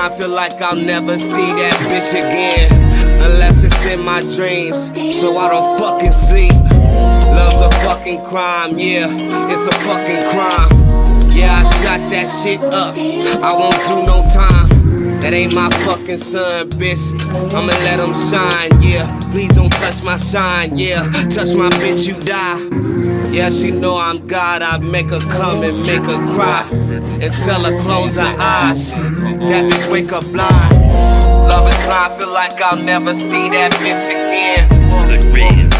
climb, feel like I'll never see that bitch again, unless it's in my dreams, so I don't fucking sleep. Love's a fucking crime, yeah, it's a fucking crime. Yeah, I shot that shit up, I won't do no time. That ain't my fucking son, bitch, I'ma let him shine, yeah. Please don't touch my shine, yeah. Touch my bitch, you die. Yeah, she know I'm God, I make her come and make her cry, and tell her close her eyes, that bitch wake up blind. Love is blind, feel like I'll never see that bitch again. Good riddance.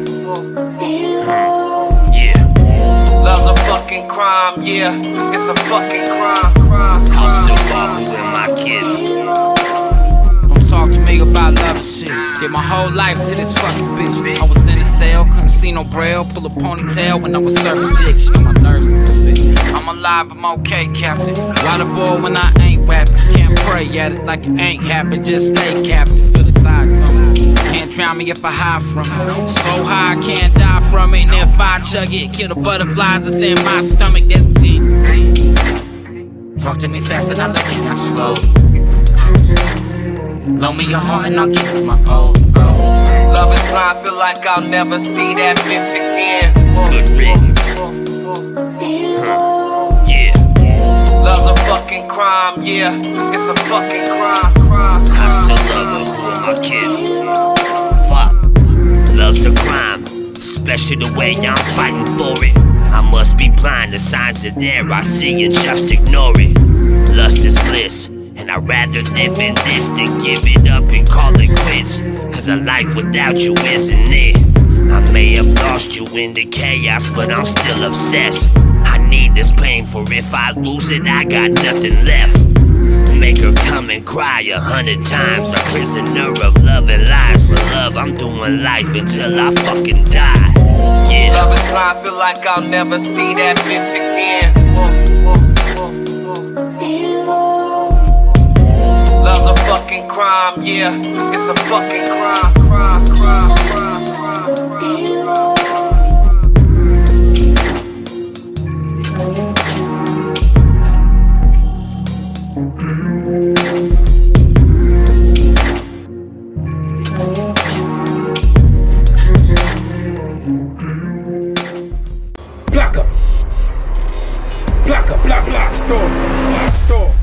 Love's a fucking crime, yeah, it's a fucking crime. I'll still fuck with my kid. Don't talk to me about love and shit. Did my whole life to this fucking bitch. I was in a cell, couldn't see no braille. Pull a ponytail when I was serving dick. She on my nerves and shit. I'm alive, I'm okay, Captain. Water boy when I ain't rapping. Can't pray at it like it ain't happened. Just stay Captain. Feel the tide coming. Can't drown me if I hide from it. So high I can't die from it. And if I chug it, kill the butterflies that's in my stomach. That's deep. Talk to me fast and I'll let you down slow. Loan me your heart and I'll give you my old. Love is blind, feel like I'll never see that bitch again. Good riddance. Yeah. Love's a fucking crime, yeah, it's a fucking crime. I still love her, who am I kidding? Fuck. Love's a crime, especially the way I'm fighting for it. I must be blind, the signs are there, I see and just ignore it. Lust is bliss, and I'd rather live in this than give it up and call it quits. Cause a life without you isn't it. I may have lost you in the chaos, but I'm still obsessed. I need this pain, for if I lose it, I got nothing left. Make her come and cry 100 times. A prisoner of love and lies. For love, I'm doing life until I fucking die. Yeah. Love is blind, feel like I'll never see that bitch again. Love's a fucking crime, yeah, it's a fucking crime. Block, store.